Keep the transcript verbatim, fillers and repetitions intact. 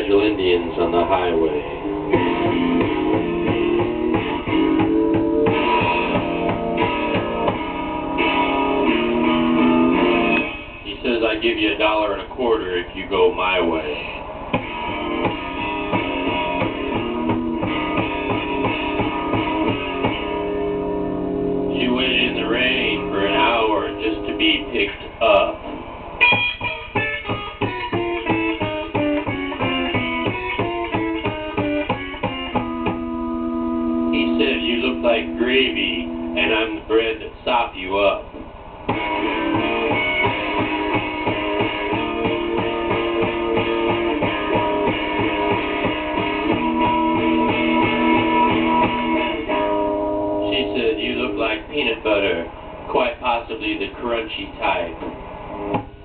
potential Indians on the highway. He says, I give you a dollar and a quarter if you go my way. She waited in the rain for an hour just to be picked up. He said, you look like gravy, and I'm the bread that sop you up. She said, you look like peanut butter, quite possibly the crunchy type.